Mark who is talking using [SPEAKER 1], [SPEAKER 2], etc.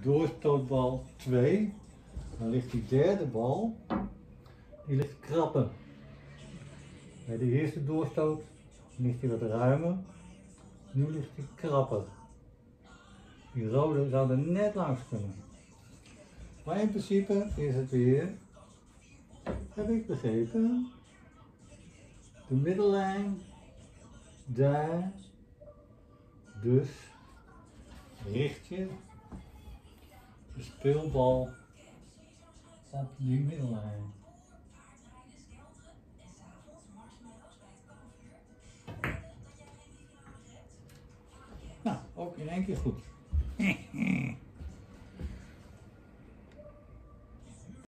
[SPEAKER 1] doorstootbal 2. Dan ligt die derde bal, die ligt krapper. Bij de eerste doorstoot ligt hij wat ruimer, nu ligt hij krapper. Die rode zou er net langs kunnen. Maar in principe is het weer, heb ik begrepen, de middellijn daar, dus richt je de speelbal op die middellijn. Nou, ook in één keer goed.